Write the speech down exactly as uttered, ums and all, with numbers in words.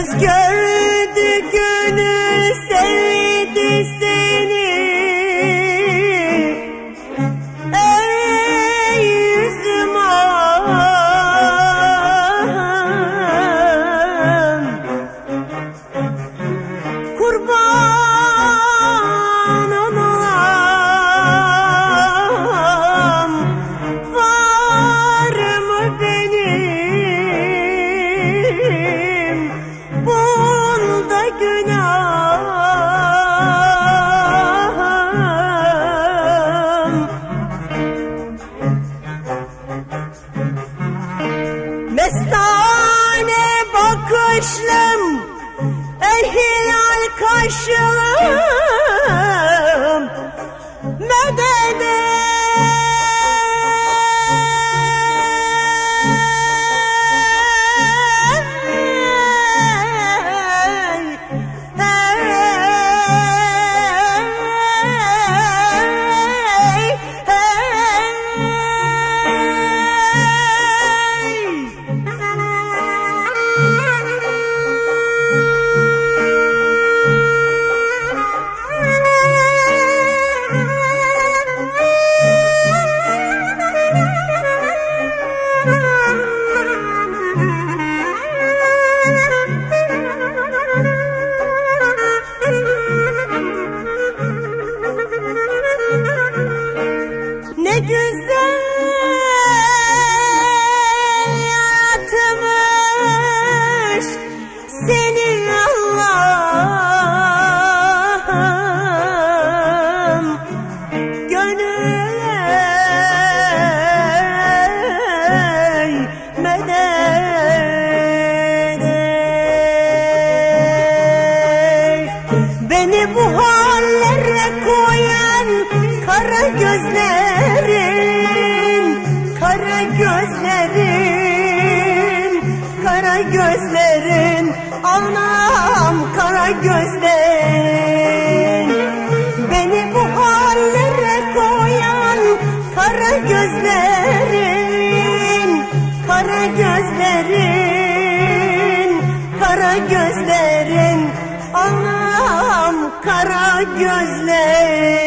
Göz gördü gönül sevdi seni. Ey yüzüm ağam, kurban olam, var mı benim bunda günahım? Mestane bakışlım, ey hilal kaşlım, medet ne güzel yatmış senin Allah'ım gönüle, medet. Beni bu hallere koyan kara gözlerin, kara gözlerin, kara gözlerin, anam kara gözlerin. Beni bu hallere koyan kara gözlerin, kara gözlerin, kara gözlerin, anam kara gözlerin.